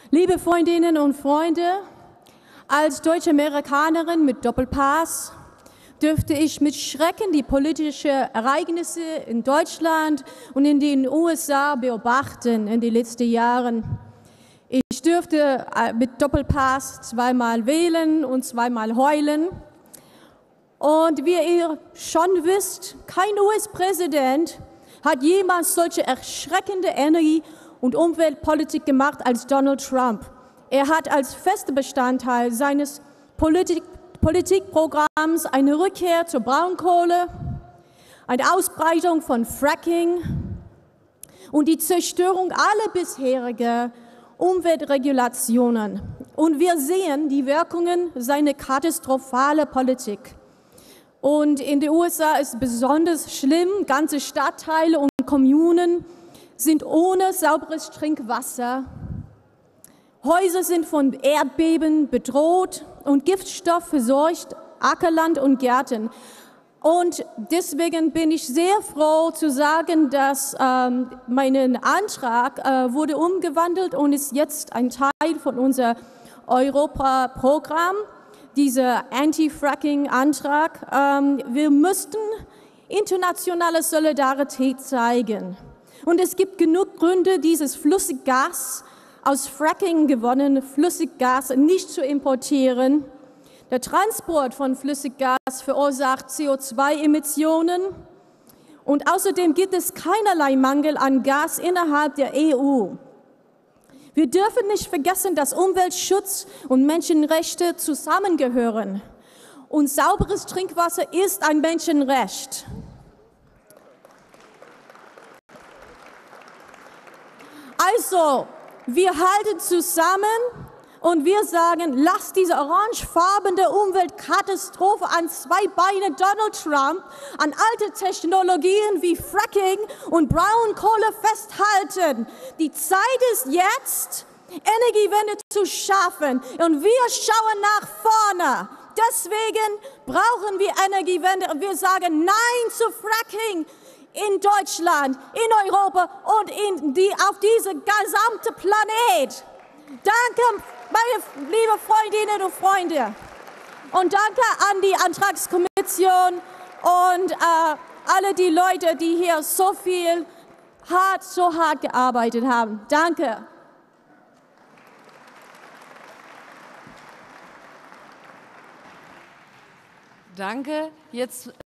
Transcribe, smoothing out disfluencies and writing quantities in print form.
Liebe Freundinnen und Freunde, als deutsche Amerikanerin mit Doppelpass dürfte ich mit Schrecken die politischen Ereignisse in Deutschland und in den USA beobachten in den letzten Jahren. Ich dürfte mit Doppelpass zweimal wählen und zweimal heulen. Und wie ihr schon wisst, kein US-Präsident hat jemals solche erschreckende Energie- und Umweltpolitik gemacht als Donald Trump. Er hat als fester Bestandteil seines Politikprogramms eine Rückkehr zur Braunkohle, eine Ausbreitung von Fracking und die Zerstörung aller bisherigen Umweltregulationen. Und wir sehen die Wirkungen seiner katastrophalen Politik. Und in den USA ist es besonders schlimm, ganze Stadtteile und Kommunen sind ohne sauberes Trinkwasser. Häuser sind von Erdbeben bedroht und Giftstoff verseucht Ackerland und Gärten. Und deswegen bin ich sehr froh zu sagen, dass mein Antrag wurde umgewandelt und ist jetzt ein Teil von unserem Europa-Programm, dieser Anti-Fracking-Antrag. Wir müssten internationale Solidarität zeigen. Und es gibt genug Gründe, dieses Flüssiggas aus Fracking gewonnene Flüssiggas nicht zu importieren. Der Transport von Flüssiggas verursacht CO2-Emissionen und außerdem gibt es keinerlei Mangel an Gas innerhalb der EU. Wir dürfen nicht vergessen, dass Umweltschutz und Menschenrechte zusammengehören. Und sauberes Trinkwasser ist ein Menschenrecht. Also, wir halten zusammen und wir sagen, lasst diese orangefarbene Umweltkatastrophe an zwei Beinen Donald Trump, an alte Technologien wie Fracking und Braunkohle festhalten. Die Zeit ist jetzt, Energiewende zu schaffen und wir schauen nach vorne. Deswegen brauchen wir Energiewende und wir sagen Nein zu Fracking in Deutschland, in Europa und auf diesem gesamten Planet. Danke, meine lieben Freundinnen und Freunde. Und danke an die Antragskommission und alle die Leute, die hier so hart gearbeitet haben. Danke. Danke. Jetzt